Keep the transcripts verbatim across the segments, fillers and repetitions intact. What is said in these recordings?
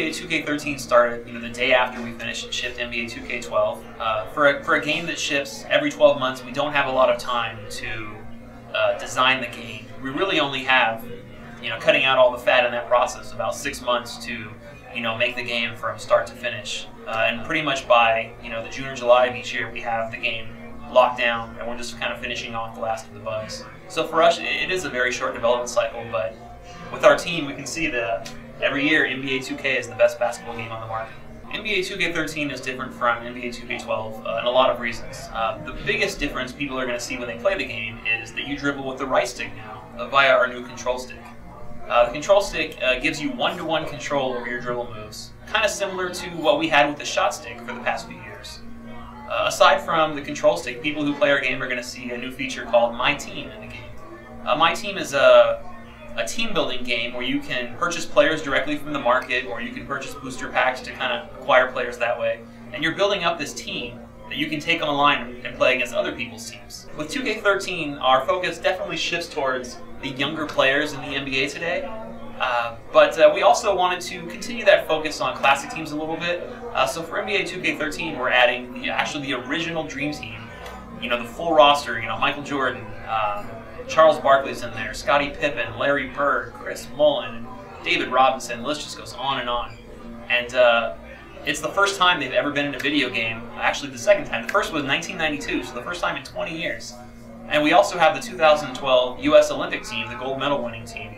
A two K thirteen started, you know, the day after we finished and shipped N B A two K twelve. Uh, for a for a game that ships every twelve months, we don't have a lot of time to uh, design the game. We really only have, you know, cutting out all the fat in that process, about six months to, you know, make the game from start to finish. Uh, and pretty much by, you know, the June or July of each year, we have the game locked down, and we're just kind of finishing off the last of the bugs. So for us, it is a very short development cycle, but with our team, we can see that every year N B A two K is the best basketball game on the market. N B A two K thirteen is different from N B A two K twelve uh, in a lot of reasons. Uh, the biggest difference people are going to see when they play the game is that you dribble with the right stick now uh, via our new control stick. Uh, the control stick uh, gives you one-to-one control over your dribble moves, kind of similar to what we had with the shot stick for the past few years. Uh, aside from the control stick, people who play our game are going to see a new feature called My Team in the game. Uh, My Team is a, a team-building game where you can purchase players directly from the market, or you can purchase booster packs to kind of acquire players that way. And you're building up this team that you can take online and play against other people's teams. With two K thirteen, our focus definitely shifts towards the younger players in the N B A today. Uh, but uh, we also wanted to continue that focus on classic teams a little bit. Uh, so for N B A two K thirteen, we're adding the, actually the original Dream Team. You know, the full roster. You know, Michael Jordan, um, Charles Barkley's in there, Scottie Pippen, Larry Bird, Chris Mullin, David Robinson. The list just goes on and on. And uh, it's the first time they've ever been in a video game. Actually, the second time. The first was nineteen ninety-two, so the first time in twenty years. And we also have the two thousand twelve U S Olympic team, the gold medal winning team.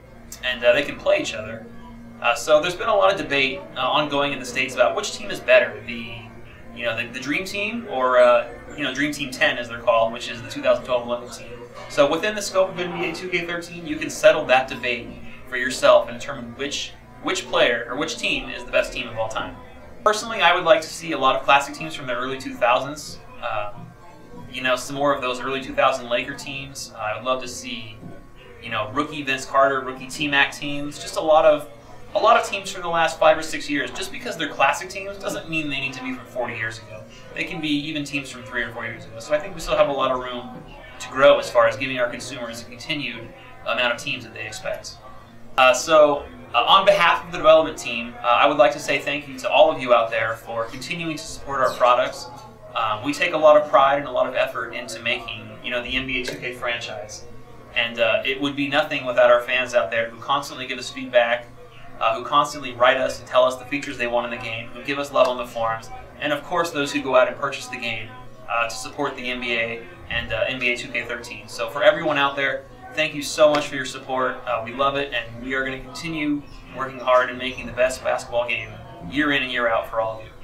And uh, they can play each other. Uh, so there's been a lot of debate uh, ongoing in the States about which team is better, the you know the, the Dream Team or uh, you know Dream Team ten as they're called, which is the two thousand twelve Olympic team. So within the scope of N B A two K thirteen, you can settle that debate for yourself and determine which which player or which team is the best team of all time. Personally, I would like to see a lot of classic teams from the early two thousands. Uh, you know, some more of those early two thousand Laker teams. Uh, I would love to see, you know, rookie Vince Carter, rookie T-Mac teams. Just a lot of a lot of teams from the last five or six years. Just because they're classic teams doesn't mean they need to be from forty years ago. They can be even teams from three or four years ago. So I think we still have a lot of room to grow as far as giving our consumers a continued amount of teams that they expect. Uh, so uh, on behalf of the development team, uh, I would like to say thank you to all of you out there for continuing to support our products. Um, we take a lot of pride and a lot of effort into making, you know, the N B A two K franchise. And uh, it would be nothing without our fans out there who constantly give us feedback, uh, who constantly write us and tell us the features they want in the game, who give us love on the forums, and of course those who go out and purchase the game uh, to support the N B A and uh, N B A two K thirteen. So for everyone out there, thank you so much for your support. Uh, we love it, and we are going to continue working hard and making the best basketball game year in and year out for all of you.